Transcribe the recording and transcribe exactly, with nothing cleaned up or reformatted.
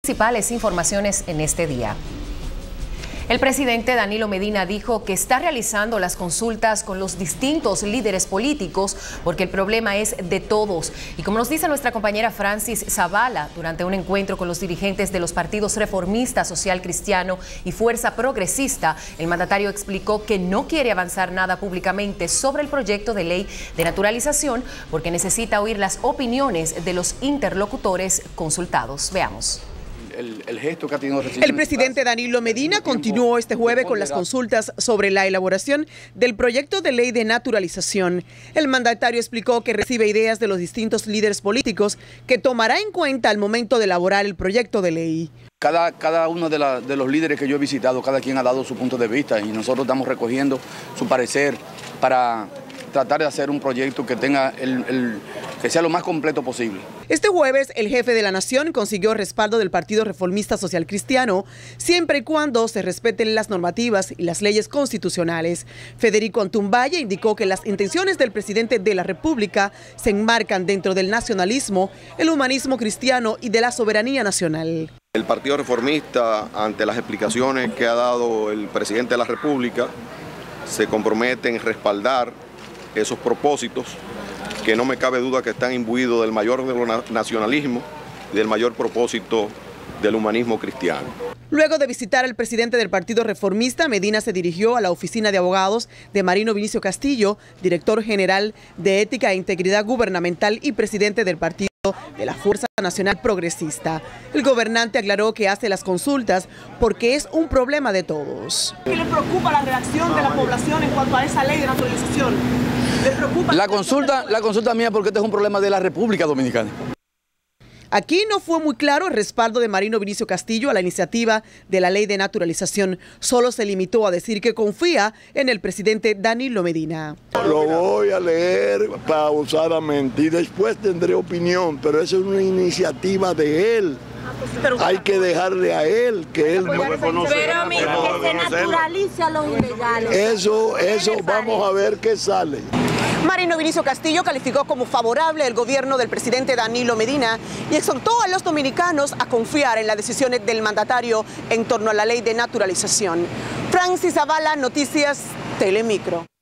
Principales informaciones en este día. El presidente Danilo Medina dijo que está realizando las consultas con los distintos líderes políticos porque el problema es de todos. Y como nos dice nuestra compañera Francis Zavala, durante un encuentro con los dirigentes de los partidos Reformista, Social Cristiano y Fuerza Progresista, el mandatario explicó que no quiere avanzar nada públicamente sobre el proyecto de ley de naturalización porque necesita oír las opiniones de los interlocutores consultados. Veamos. El, el, gesto que ha tenido el presidente Danilo Medina continuó este jueves con las consultas sobre la elaboración del proyecto de ley de naturalización. El mandatario explicó que recibe ideas de los distintos líderes políticos que tomará en cuenta al momento de elaborar el proyecto de ley. Cada, cada uno de, la, de los líderes que yo he visitado, cada quien ha dado su punto de vista y nosotros estamos recogiendo su parecer para tratar de hacer un proyecto que tenga el, el, que sea lo más completo posible. Este jueves, el jefe de la nación consiguió respaldo del Partido Reformista Social Cristiano, siempre y cuando se respeten las normativas y las leyes constitucionales. Federico Antumbaye indicó que las intenciones del presidente de la República se enmarcan dentro del nacionalismo, el humanismo cristiano y de la soberanía nacional. El Partido Reformista, ante las explicaciones que ha dado el presidente de la República, se compromete en respaldar esos propósitos que no me cabe duda que están imbuidos del mayor de los nacionalismo y del mayor propósito del humanismo cristiano. Luego de visitar al presidente del Partido Reformista, Medina se dirigió a la oficina de abogados de Marino Vinicio Castillo, director general de Ética e Integridad Gubernamental y presidente del Partido de la Fuerza Nacional Progresista. El gobernante aclaró que hace las consultas porque es un problema de todos. ¿Qué le preocupa la reacción de la población en cuanto a esa ley de naturalización? ¿Le preocupa? La consulta, la consulta mía porque este es un problema de la República Dominicana. Aquí no fue muy claro el respaldo de Marino Vinicio Castillo a la iniciativa de la ley de naturalización. Solo se limitó a decir que confía en el presidente Danilo Medina. Lo voy a leer pausadamente y después tendré opinión, pero esa es una iniciativa de él. Pero, hay que dejarle a él que él no reconoce. Pero mira, que se naturalice a los ilegales. Eso, eso vamos a ver qué sale. Marino Vinicio Castillo calificó como favorable el gobierno del presidente Danilo Medina y exhortó a los dominicanos a confiar en las decisiones del mandatario en torno a la ley de naturalización. Francis Zavala, Noticias Telemicro.